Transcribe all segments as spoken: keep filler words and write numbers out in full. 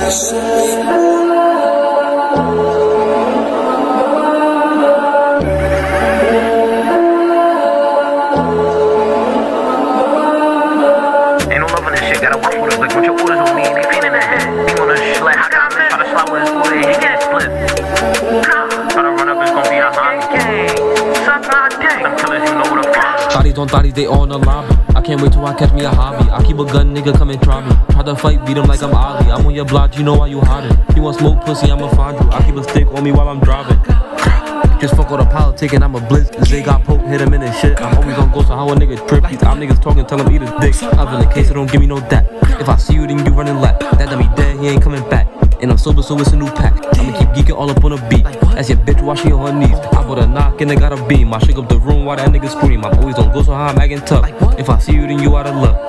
Thotties on thotties, they all in the lobby. I can't wait till I catch me a hobby. I keep a gun, nigga, come and try me. Try to fight, beat him like I'm Ollie. I'm on your block, you know why you hotter. You want smoke pussy, I'ma find you. I keep a stick on me while I'm driving. Just fuck all the politic and I'm a blitz. They got poke, hit him in his shit. I'm always on go, so how a nigga trip. These I'm niggas talking, tell him eat his dick. I've been in case, so don't give me no that. If I see you, then you running lap. That dummy dead, he ain't coming back. And I'm sober, so it's a new pack. I'ma keep geeking all up on the beat. As your bitch washing on her knees. I put a knock and I got a beam. I shake up the room while that nigga scream. I'm always on go, so how I'm acting tough. If I see you, then you out of luck.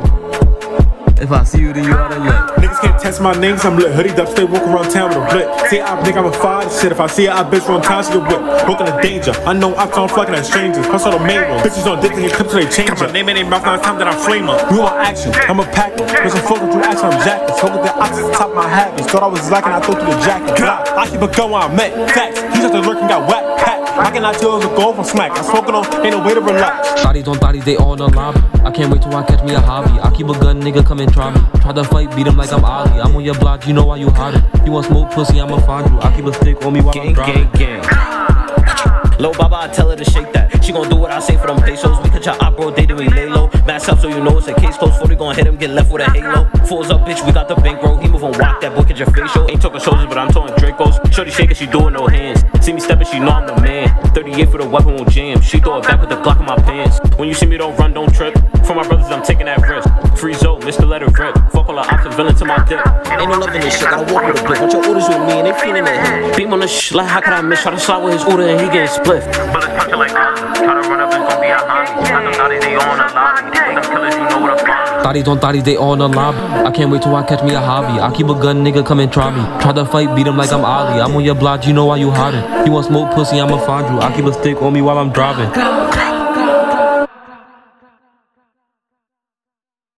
If I see you, then you out of luck. Niggas can't test my name, cause I'm lit. Hoodied up, stay walking around town with a blip. See, I think I'm a fire shit. If I see her, I bitch run town, she get whipped. Walking in danger. I know I'm trying fucking at strangers. Plus all the main ones. Bitches on dick and get clips so they change her. Name in their mouth, now it's time that I flame her. You want action? I'm a packer. There's some fuck with you action, I'm jacking. Smoke with the oxys on top of my habits. Thought I was lacking, I threw through the jacket. I keep a gun when I met. Facts. He's just a lurking, got whack. Pack. I cannot tell the goal from smack. I'm smoking on, ain't no way to relax. Thotties on thotties, they all in the lobby. I can't wait till I catch me a hobby. I keep a gun, nigga, come and try me. Try to fight, beat him like I'm Ollie. I'm on your block, you know why you hotter. You want smoke pussy, I'ma find you. I keep a stick on me while gang, I'm driving. Gang, gang. Lil' Baba, I tell her to shake that. She gon' do what I say for them pesos. We cut your op, bro, they do we lay low. Mass up so you know it's a case close. forty gon' hit him, get left with a halo. Fools up, bitch, we got the bankroll. He moving walk, that boy catch your facial. Ain't talking soldiers, but I'm talking Dracos. Shorty shaking, she doing no hands. See me stepping, she know I'm the man. thirty-eight for the weapon won't jam. She throw it back with the Glock in my pants. When you see me, don't run, don't trip. For my brothers, I'm taking that risk. Free zone, Mister Let It Rip. Fuck all the ops and villain to my dick. Ain't no love in this shit, gotta walk with a blick. Want your orders with me and they feeling it. Beam on the sh, like how could I miss? Try to slide with his order and he getting split. Bullets punching like Ollie. Try to run up, it's gon' be a hobby. I know thotties, they all in the lobby. Them killers, you know what I'm. Thotties on thotties, they all in the lobby. I can't wait till I catch me a hobby. I keep a gun, nigga, come and try me. Try to fight, beat him like I'm Ollie. I'm on your block, you know why you hotter. You want smoke pussy, I'ma find you. I keep a stick on me while I'm driving.